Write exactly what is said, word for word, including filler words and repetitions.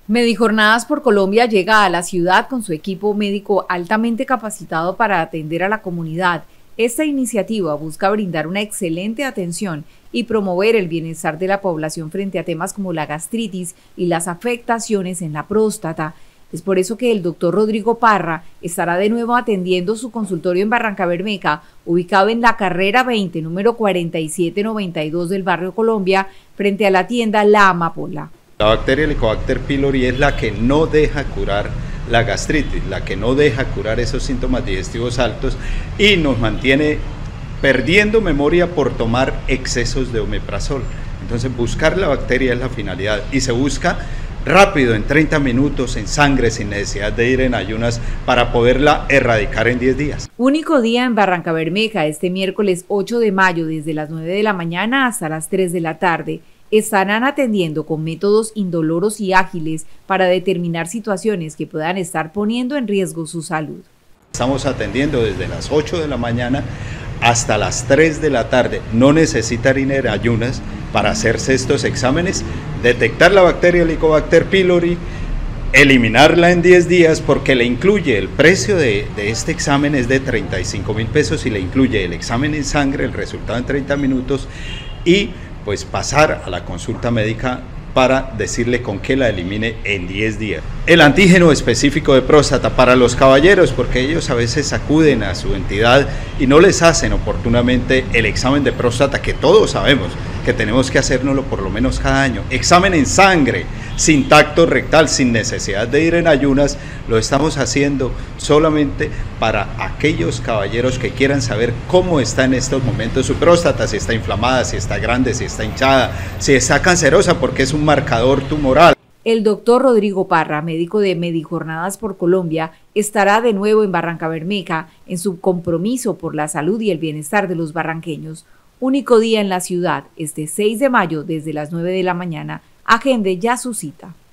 Medijornadas por Colombia llega a la ciudad con su equipo médico altamente capacitado para atender a la comunidad. Esta iniciativa busca brindar una excelente atención y promover el bienestar de la población frente a temas como la gastritis y las afectaciones en la próstata. Es por eso que el doctor Rodrigo Parra estará de nuevo atendiendo su consultorio en Barrancabermeja, ubicado en la carrera veinte, número cuarenta y siete noventa y dos del barrio Colombia, frente a la tienda La Amapola. La bacteria Helicobacter pylori es la que no deja curar la gastritis, la que no deja curar esos síntomas digestivos altos y nos mantiene perdiendo memoria por tomar excesos de omeprazol. Entonces buscar la bacteria es la finalidad y se busca rápido, en treinta minutos, en sangre, sin necesidad de ir en ayunas, para poderla erradicar en diez días. Único día en Barrancabermeja este miércoles ocho de mayo desde las nueve de la mañana hasta las tres de la tarde. Estarán atendiendo con métodos indoloros y ágiles para determinar situaciones que puedan estar poniendo en riesgo su salud. Estamos atendiendo desde las ocho de la mañana hasta las tres de la tarde. No necesitan ir en ayunas para hacerse estos exámenes, detectar la bacteria Helicobacter pylori, eliminarla en diez días, porque le incluye el precio de, de este examen es de treinta y cinco mil pesos y le incluye el examen en sangre, el resultado en treinta minutos y pues pasar a la consulta médica para decirle con qué la elimine en diez días. El antígeno específico de próstata para los caballeros, porque ellos a veces acuden a su entidad y no les hacen oportunamente el examen de próstata, que todos sabemos que tenemos que hacérnoslo por lo menos cada año. Examen en sangre, sin tacto rectal, sin necesidad de ir en ayunas, lo estamos haciendo solamente para aquellos caballeros que quieran saber cómo está en estos momentos su próstata, si está inflamada, si está grande, si está hinchada, si está cancerosa, porque es un marcador tumoral. El doctor Rodrigo Parra, médico de Medijornadas por Colombia, estará de nuevo en Barrancabermeja en su compromiso por la salud y el bienestar de los barranqueños. Único día en la ciudad, este seis de mayo desde las nueve de la mañana. Agende ya su cita.